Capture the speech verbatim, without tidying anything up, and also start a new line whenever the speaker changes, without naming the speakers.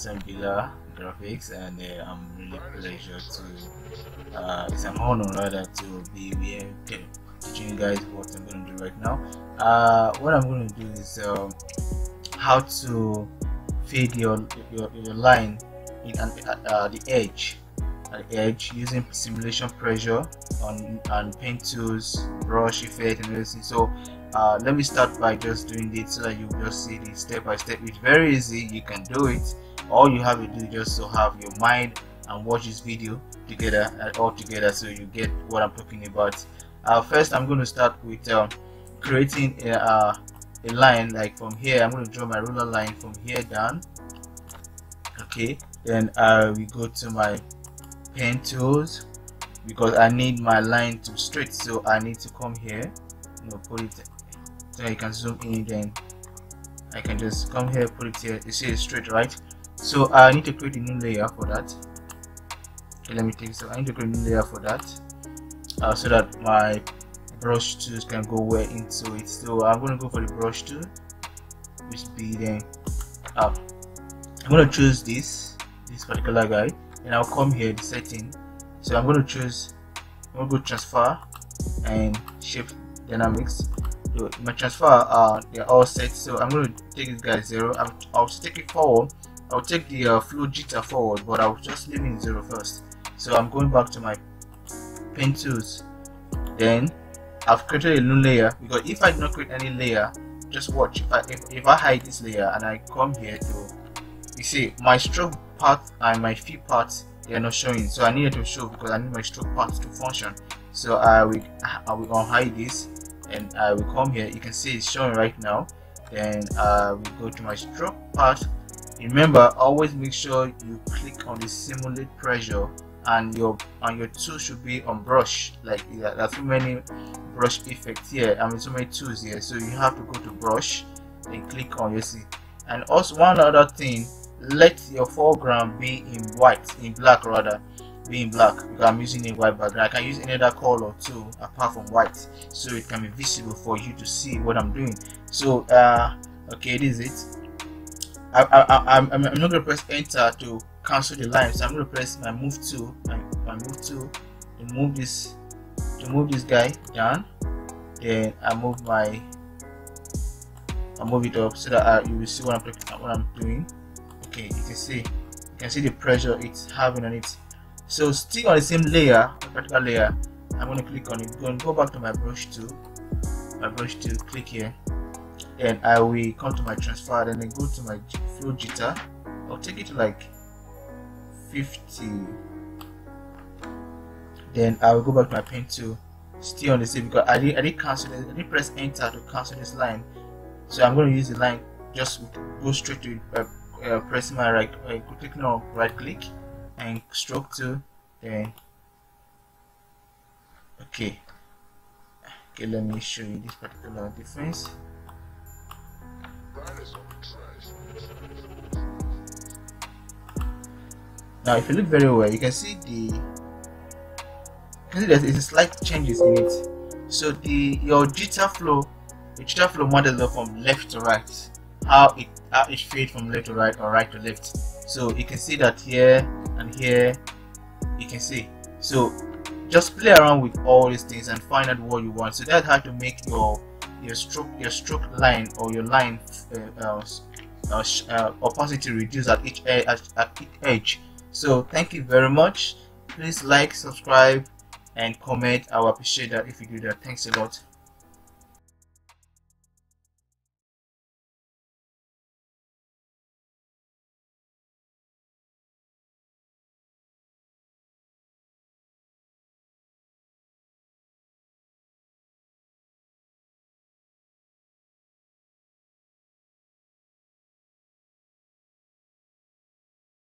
Sangular Graphics, and uh, I'm really pleasure to uh, it's an honor rather to be here teaching you guys what I'm going to do right now. Uh, what I'm going to do is um, how to feed your your, your line in an, uh, the edge at the edge using simulation pressure on and paint tools, brush effect, and everything. So uh, let me start by just doing this so that you just see the step by step. It's very easy, you can do it. All you have to do just to have your mind and watch this video together uh, all together so you get what I'm talking about. Uh, first I'm going to start with uh, creating a, uh, a line. Like from here I'm going to draw my ruler line from here down. Okay, then I will go to my pen tools because I need my line to straight, so I need to come here, you know, put it so you can zoom in. Then I can just come here, put it here. You see it's straight, right? So I need to create a new layer for that. Okay, let me take so I need to create a new layer for that uh, so that my brush tools can go where into it. So I'm going to go for the brush tool, which be then uh, I'm going to choose this this particular guy, and I'll come here the setting. So I'm going to choose I'm going to go transfer and shape dynamics. So my transfer uh they're all set, so I'm going to take this guy zero. I'll, I'll take it forward. I'll take the uh, flow jitter forward, but I'll just leave it zero first. So I'm going back to my pen tools. Then I've created a new layer, because if I do not create any layer, just watch. If I if, if I hide this layer and I come here to, you see my stroke part and my fill part, they are not showing. So I needed to show because I need my stroke part to function. So I will I will unhide this and I will come here. You can see it's showing right now. Then uh, we go to my stroke part. Remember, always make sure you click on the simulate pressure, and your and your tool should be on brush. Like there are too many brush effects here. I mean, so many tools here. So you have to go to brush and click on your see. And also one other thing, let your foreground be in white, in black rather, be in black, because I'm using a white background. I can use any other color too apart from white, so it can be visible for you to see what I'm doing. So uh okay, this is it. I, I, I'm, I'm not going to press enter to cancel the line, so I'm going to press my move tool, my, my move tool to move this to move this guy down. Then I move my I move it up so that uh, you will see what I'm talking what I'm doing. Okay, you can see you can see the pressure it's having on it. So still on the same layer, a particular layer, I'm going to click on it. Go and go back to my brush tool, my brush tool, click here. Then I will come to my transfer, then I go to my flow jitter. I'll take it to like fifty. Then I will go back to my pen tool, still on the same, because I did I did cancel this, I did press enter to cancel this line. So I'm going to use the line, just go straight to it, uh, uh, pressing my right, uh, clicking on right click and stroke tool. Then okay, okay, let me show you this particular difference. Now if you look very well, you can see the you can see there's a slight changes in it. So the your jitter flow the jitter flow models from left to right, how it how it fades from left to right or right to left. So you can see that here and here, you can see. So just play around with all these things and find out what you want. So that's how to make your your stroke your stroke line or your line uh, uh, uh, uh, opacity reduce at each edge, at, at each edge. So thank you very much. Please like, subscribe and comment. I will appreciate that if you do that. Thanks a lot.